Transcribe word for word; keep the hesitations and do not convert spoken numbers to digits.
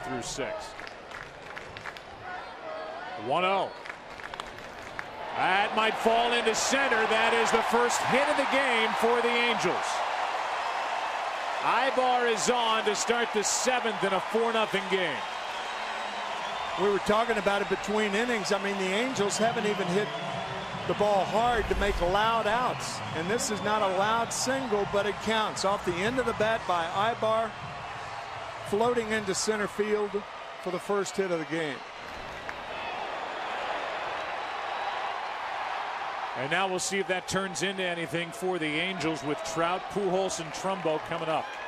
through six. one oh. That might fall into center. That is the first hit of the game for the Angels. Aybar is on to start the seventh in a four nothing game. We were talking about it between innings. I mean, the Angels haven't even hit the ball hard to make loud outs. And this is not a loud single, but it counts. Off the end of the bat by Aybar, floating into center field for the first hit of the game. And now we'll see if that turns into anything for the Angels with Trout, Pujols, and Trumbo coming up.